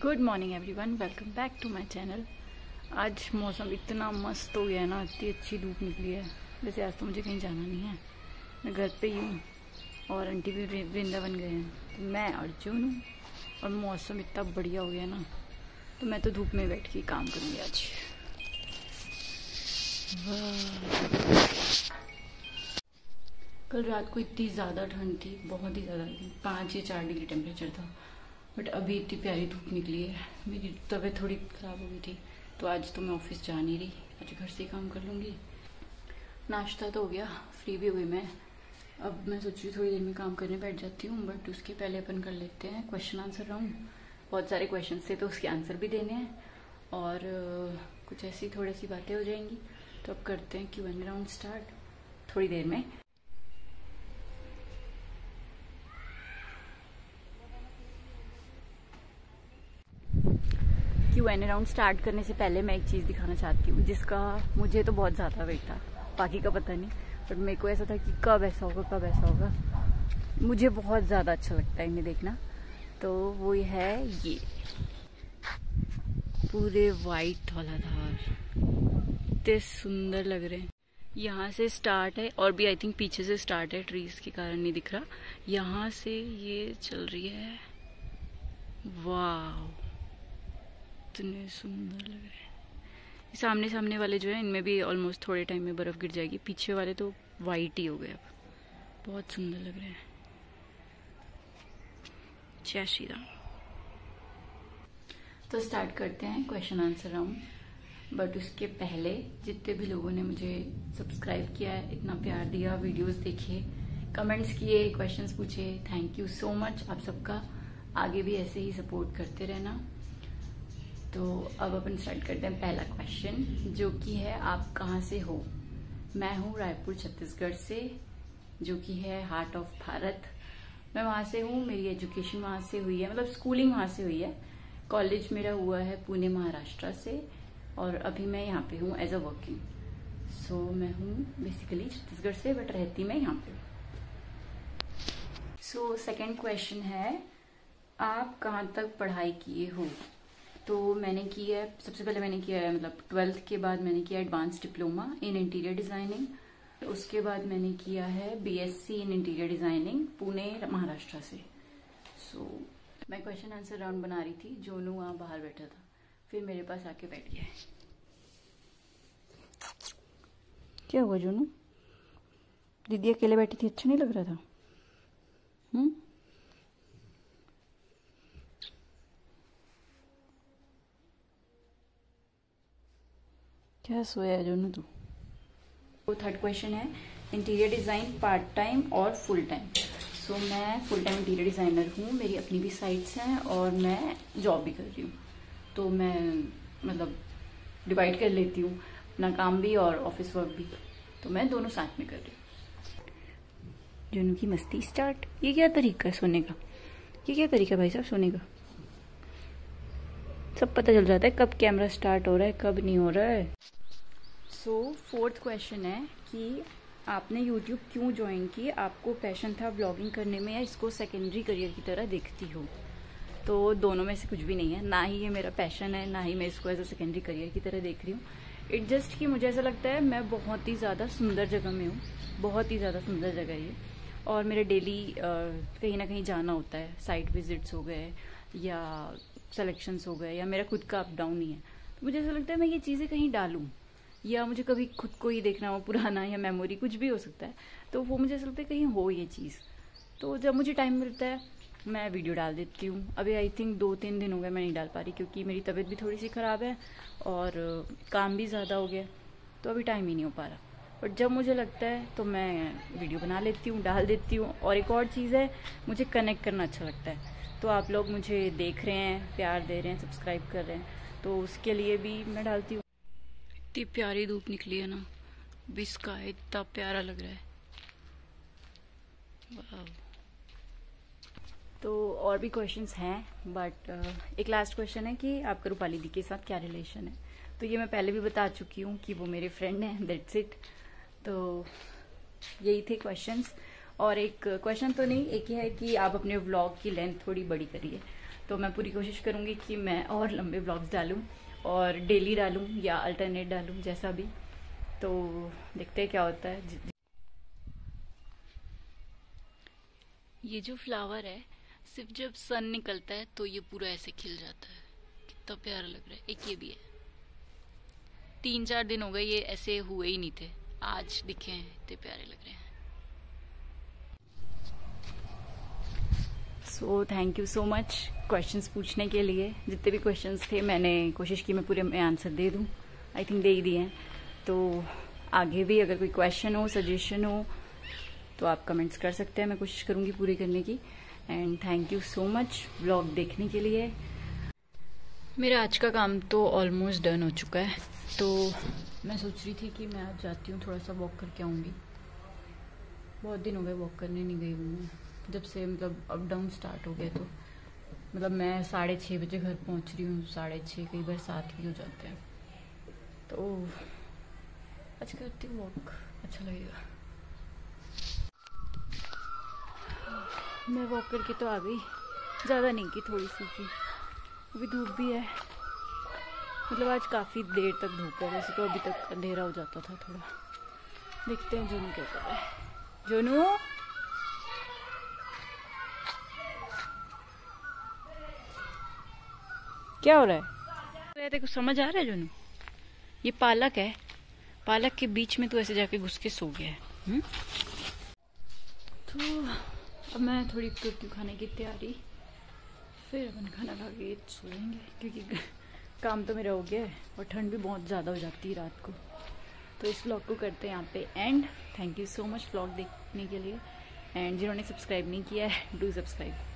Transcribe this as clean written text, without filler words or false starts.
Good morning everyone, welcome back to my channel. आज मौसम इतना मस्त हो गया है ना, इतनी अच्छी धूप निकली है। वैसे आज तो मुझे कहीं जाना नहीं है, मैं घर पे ही हूँ और आंटी भी वृंदावन गए हैं, तो मैं अर्जुन हूँ। और मौसम इतना बढ़िया हो गया ना, तो मैं तो धूप में बैठ के काम करूँगी आज। कल रात को इतनी ज़्यादा ठंड थी, बहुत ही ज़्यादा थी, 5 या 4 डिग्री टेम्परेचर था। बट अभी इतनी प्यारी धूप निकली है। मेरी तबीयत थोड़ी ख़राब हो गई थी, तो आज तो मैं ऑफिस जा नहीं रही, आज घर से ही काम कर लूँगी। नाश्ता तो हो गया, फ्री भी हुई मैं। अब मैं सोच रही थोड़ी देर में काम करने बैठ जाती हूँ, बट उसके पहले अपन कर लेते हैं क्वेश्चन आंसर राउंड। बहुत सारे क्वेश्चन थे तो उसके आंसर भी देने हैं और कुछ ऐसी थोड़ी सी बातें हो जाएंगी। तो अब करते हैं Q&A राउंड स्टार्ट थोड़ी देर में। Q&A राउंड स्टार्ट करने से पहले मैं एक चीज़ दिखाना चाहती हूँ, जिसका मुझे तो बहुत ज़्यादा वेट था, बाकी का पता नहीं, बट मेरे को ऐसा था कि कब ऐसा होगा कब ऐसा होगा। मुझे बहुत ज़्यादा अच्छा लगता है इन्हें देखना। तो वो है ये पूरे वाइट धौलाधार, इतने सुंदर लग रहे हैं। यहाँ से स्टार्ट है और भी आई थिंक पीछे से स्टार्ट है, ट्रीज के कारण नहीं दिख रहा। यहाँ से ये चल रही है, वाह इतने सुंदर लग रहे हैं। सामने सामने वाले जो है इनमें भी ऑलमोस्ट थोड़े टाइम में बर्फ गिर जाएगी, पीछे वाले तो वाइट ही हो गए। अब बहुत सुंदर लग रहे हैं। जय श्री राम। तो स्टार्ट करते हैं क्वेश्चन आंसर राउंड। बट उसके पहले जितने भी लोगों ने मुझे सब्सक्राइब किया है, इतना प्यार दिया, वीडियोस देखे, कमेंट्स किए, क्वेश्चंस पूछे, थैंक यू सो मच आप सबका। आगे भी ऐसे ही सपोर्ट करते रहना। तो अब अपन स्टार्ट करते हैं पहला क्वेश्चन, जो कि है आप कहाँ से हो। मैं हूँ रायपुर छत्तीसगढ़ से, जो कि है हार्ट ऑफ भारत। मैं वहाँ से हूँ, मेरी एजुकेशन वहाँ से हुई है, मतलब स्कूलिंग वहाँ से हुई है। कॉलेज मेरा हुआ है पुणे महाराष्ट्र से, और अभी मैं यहाँ पे हूँ एज अ वर्किंग। सो मैं हूँ बेसिकली छत्तीसगढ़ से, बट रहती मैं यहाँ पे। सो सेकेंड क्वेश्चन है, आप कहाँ तक पढ़ाई किए हो। तो मैंने की है, सबसे पहले मैंने किया है, मतलब 12th के बाद मैंने किया advance diploma in interior designing. उसके बाद मैंने किया है BSc in interior designing Pune Maharashtra से। सो मैं क्वेश्चन आंसर राउंड बना रही थी, जोनू वहाँ बाहर बैठा था, फिर मेरे पास आके बैठ गया। क्या हुआ जोनू? दीदी अकेले बैठी थी, अच्छा नहीं लग रहा था? क्या सोया है जोनू तू? तो थर्ड क्वेश्चन है, इंटीरियर डिज़ाइन पार्ट टाइम और फुल टाइम। सो मैं फुल टाइम इंटीरियर डिज़ाइनर हूँ, मेरी अपनी भी साइट्स हैं और मैं जॉब भी कर रही हूँ। तो मैं मतलब डिवाइड कर लेती हूँ अपना काम भी और ऑफिस वर्क भी, तो मैं दोनों साथ में कर रही हूँ। जोनू की मस्ती स्टार्ट। ये क्या तरीका है सोने का? ये क्या तरीका भाई साहब सोने का? सब पता चल जाता है कब कैमरा स्टार्ट हो रहा है, कब नहीं हो रहा है। सो फोर्थ क्वेश्चन है कि आपने YouTube क्यों ज्वाइन की? आपको पैशन था ब्लॉगिंग करने में, या इसको सेकेंडरी करियर की तरह देखती हो? तो दोनों में से कुछ भी नहीं है, ना ही ये मेरा पैशन है, ना ही मैं इसको एज अ सेकेंडरी करियर की तरह देख रही हूँ। इट जस्ट कि मुझे ऐसा लगता है मैं बहुत ही ज़्यादा सुंदर जगह में हूँ, बहुत ही ज़्यादा सुंदर जगह है ये, और मेरे डेली कहीं ना कहीं जाना होता है, साइट विजिट्स हो गए या सेलेक्शंस हो गए, या मेरा खुद का अप डाउन ही है। तो मुझे ऐसा लगता है मैं ये चीज़ें कहीं डालूं, या मुझे कभी खुद को ही देखना हो, पुराना या मेमोरी कुछ भी हो सकता है, तो वो मुझे ऐसा लगता है कहीं हो ये चीज़। तो जब मुझे टाइम मिलता है मैं वीडियो डाल देती हूँ। अभी आई थिंक 2-3 दिन हो गए मैं नहीं डाल पा रही, क्योंकि मेरी तबीयत भी थोड़ी सी ख़राब है और काम भी ज़्यादा हो गया, तो अभी टाइम ही नहीं हो पा रहा। बट जब मुझे लगता है तो मैं वीडियो बना लेती हूँ, डाल देती हूँ। और एक और चीज़ है, मुझे कनेक्ट करना अच्छा लगता है। तो आप लोग मुझे देख रहे हैं, प्यार दे रहे हैं, सब्सक्राइब कर रहे हैं, तो उसके लिए भी मैं डालती हूँ। इतनी प्यारी धूप निकली है ना, बिस्का इतना प्यारा लग रहा है। वाह। तो और भी क्वेश्चंस हैं, बट एक लास्ट क्वेश्चन है कि आपका रूपाली दी के साथ क्या रिलेशन है। तो ये मैं पहले भी बता चुकी हूँ कि वो मेरे फ्रेंड हैं, दैट्स इट। तो यही थे क्वेश्चंस। और एक क्वेश्चन तो नहीं, एक ही है कि आप अपने व्लॉग की लेंथ थोड़ी बड़ी करिए। तो मैं पूरी कोशिश करूँगी कि मैं और लंबे ब्लॉग्स डालूँ और डेली डालूँ या अल्टरनेट डालूँ, जैसा भी। तो देखते हैं क्या होता है। ये जो फ्लावर है, सिर्फ जब सन निकलता है तो ये पूरा ऐसे खिल जाता है। कितना प्यारा लग रहा है। एक ये भी है, 3-4 दिन हो गए ये ऐसे हुए ही नहीं थे, आज दिखे हैं, इतने प्यारे लग रहे हैं। So thank you so much questions पूछने के लिए। जितने भी क्वेश्चंस थे मैंने कोशिश की मैं पूरे में आंसर दे दूं। आई थिंक दे ही दिए हैं। तो आगे भी अगर कोई क्वेश्चन हो, सजेशन हो, तो आप कमेंट्स कर सकते हैं। मैं कोशिश करूंगी पूरी करने की। And thank you so much vlog देखने के लिए। मेरा आज का काम तो ऑलमोस्ट डन हो चुका है। तो मैं सोच रही थी कि मैं आज जाती हूँ, थोड़ा सा वॉक करके आऊँगी। बहुत दिन हो गए वॉक करने नहीं गई हूँ मैं, जब से मतलब अप डाउन स्टार्ट हो गया। तो मतलब मैं 6:30 बजे घर पहुँच रही हूँ, 6:30, कई बार 7 भी हो जाते हैं। तो आज करती हूँ वॉक, अच्छा लगेगा। मैं वॉक करके तो आ गई, ज़्यादा नहीं की, थोड़ी सी की। अभी धूप भी है, मतलब आज काफ़ी देर तक धूप है। वैसे तो अभी तक अंधेरा हो जाता था थोड़ा। देखते हैं जोनू क्या कर रहा है। जोनू, क्या हो रहा है? तेरे को समझ आ रहा है जोनू? ये पालक है, पालक के बीच में तो ऐसे जाके घुस के सो गया है। तो अब मैं थोड़ी रोटी खाने की तैयारी, फिर अपन खाना खा के सोएंगे, क्योंकि काम तो मेरा हो गया है और ठंड भी बहुत ज़्यादा हो जाती है रात को। तो इस व्लॉग को करते हैं यहाँ पे end. Thank you so much vlog देखने के लिए। एंड जिन्होंने सब्सक्राइब नहीं किया है, डू सब्सक्राइब।